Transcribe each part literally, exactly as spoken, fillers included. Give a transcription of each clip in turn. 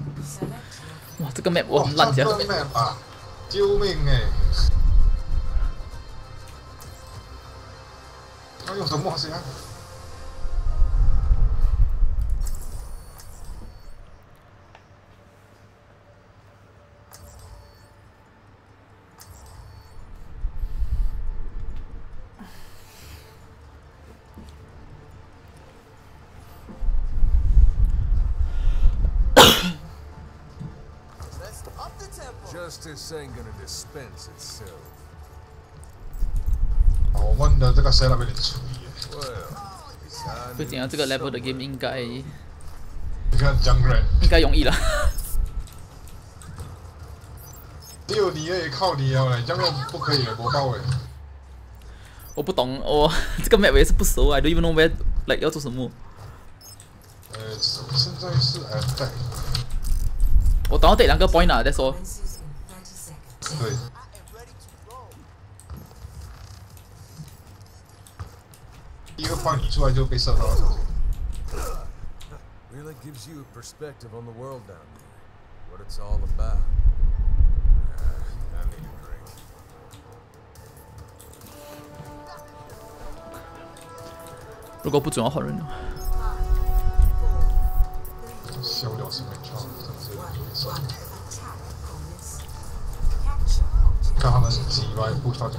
哇，这个 map 我很烂这呀！ 个 map 啊，救命哎！他用什么先？ Justice ain't gonna dispense itself. 我们的这个 setup 有点粗野。 不行啊，这个 level 的 game 应该你看 Jungler， 应该容易了。 只有你而已，靠你了嘞，Jungler 不可以了，播报哎。 我不懂，我这个 map 我也是不熟 ，I don't even know where like 要做什么。 呃，现在是 attack。 我等到得两个 point 啊，再说。 对。第一个 point 你出来就被射到了。 Really gives you a perspective on the world down there, what it's all about. Uh, I need a drink. 如果不准要换人了。 消掉生命创，这是没事。看他们几百步跳进。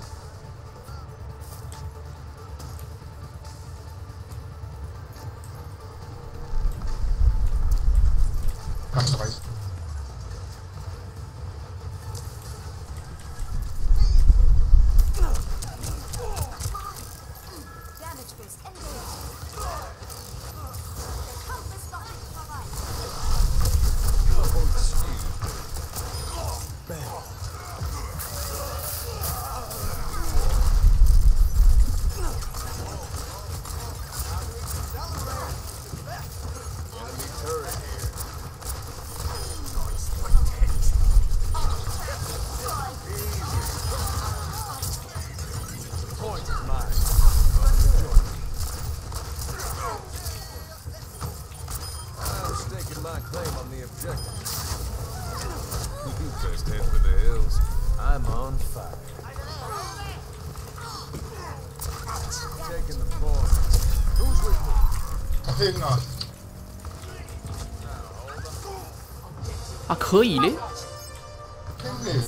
看什么？ Best head for the hills. I'm on fire. Taking the point. Who's with me? 天啊！ 啊，可以嘞。 天嘞！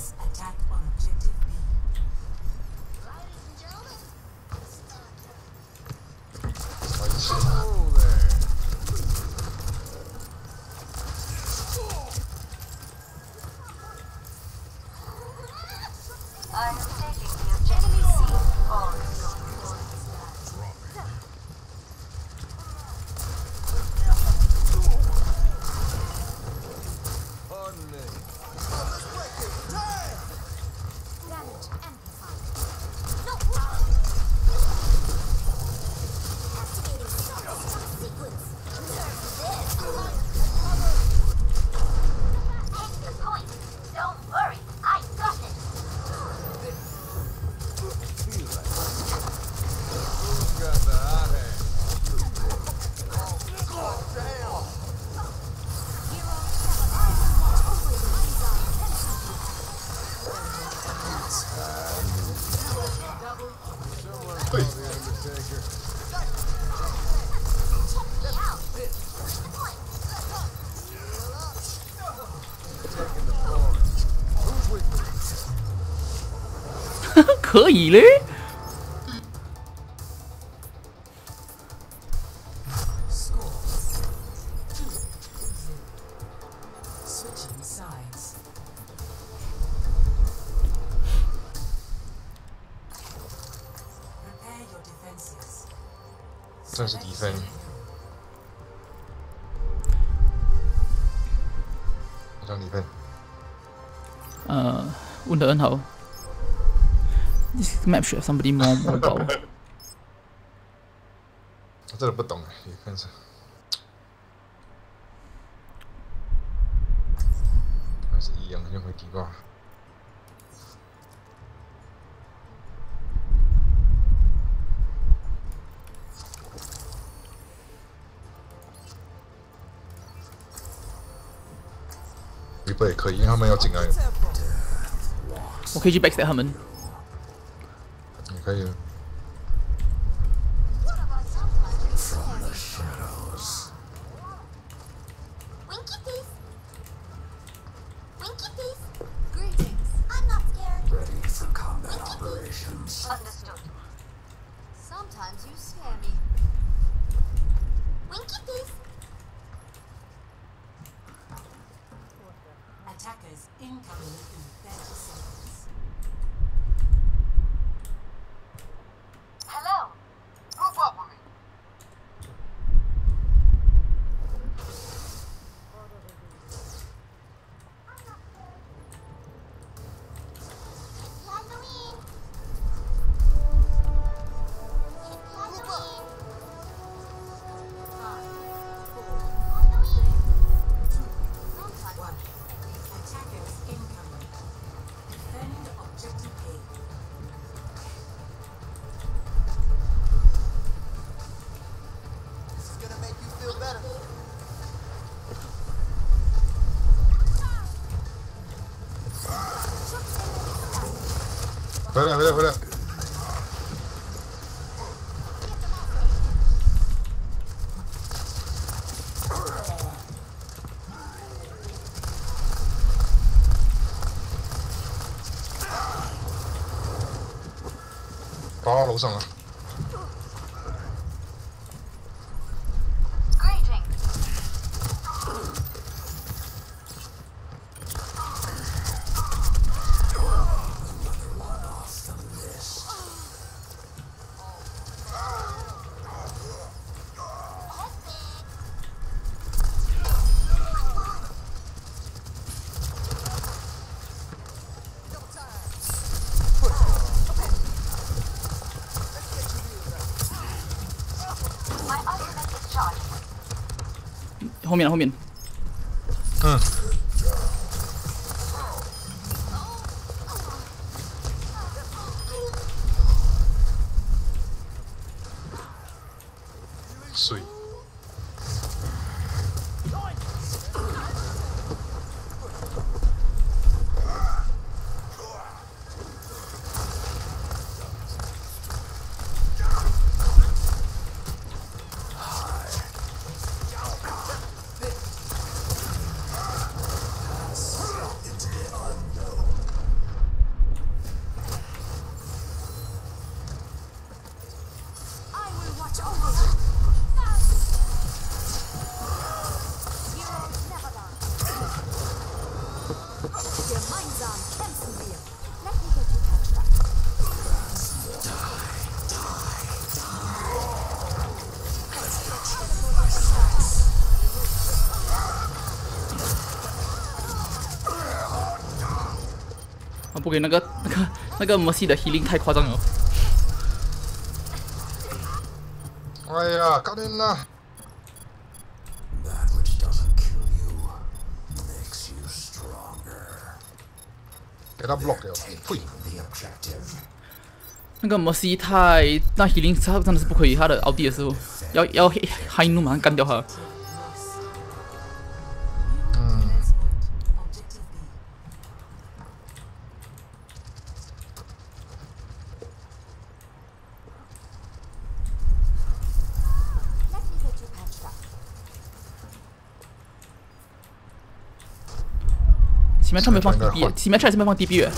可以嘞。 这是敌分。让敌分。 呃，问得很好。This map should have somebody more mobile. 我真的不懂哎，你看是。还是一样，就会提挂。 Reaper 也可以，因为他们要进来了。 我可以去 backstab 他们。 你可以。 Sometimes you scare me. Winky please. Attackers incoming in thirty seconds. Hello. Group up with me. Better. 回来，回来，回来！爬到楼上了。 后面，后面。 嗯。水。啊，不给那个那个那个 Mercy 的 healing 太夸张了。 哎呀，搞定了！ 给他 block 掉，呸！ 那个 Mercy 太那 healing 他真的是不可以，他的奥迪的时候要要 high 怒马上干掉他。 前面上面放 D B， 前面上面放 D B。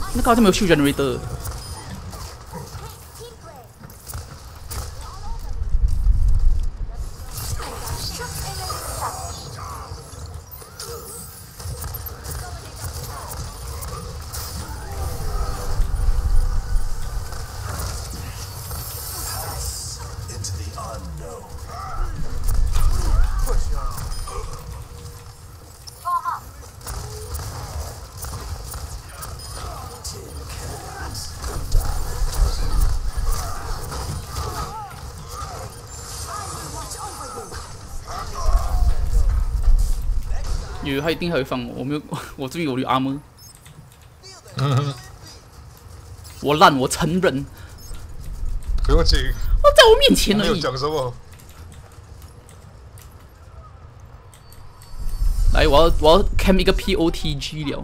那个好像没有 shield generator。有，他一定还会放我，我没有，我注意我的 armor。我烂，我承认。 不用紧， 哦，在我面前没有而已。 讲什么。 来，我要我要 cam 一个 P O T G 了。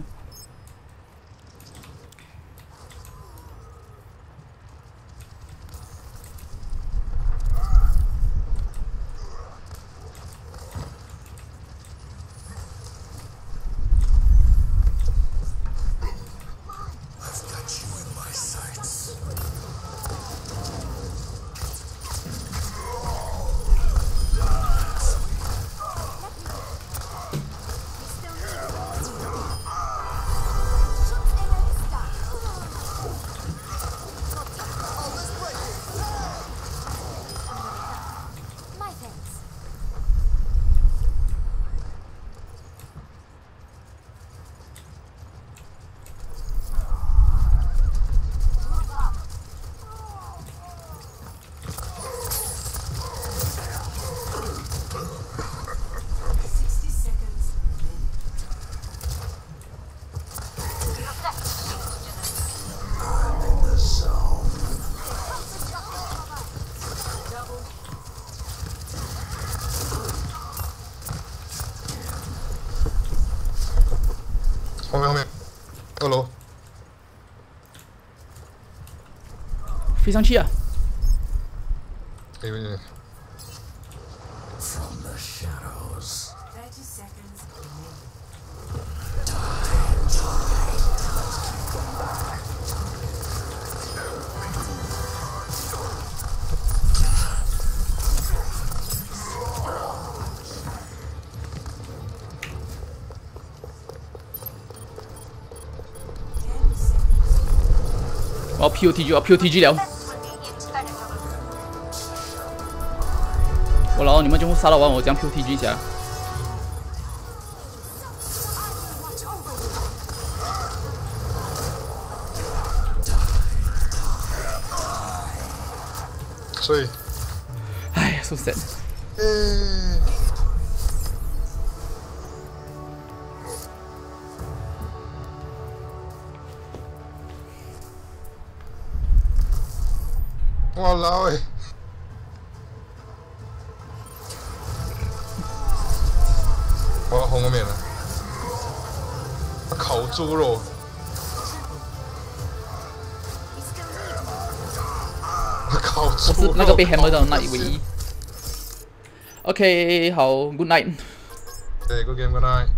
后面后面，二楼。 飞上去啊！ 可以可以。 Thirty seconds remaining. 我要 P O T G， 我要 P O T G 了。我然后你们全部杀到完，我这样 P O T G 一下。 所以， 哎，so sad。 嗯。 哇啦喂！我要红个面了，烤猪肉，烤猪肉。 我是那个被 hammer 到的那一位。OK， 好 ，Good night。 对，Good game，Good night。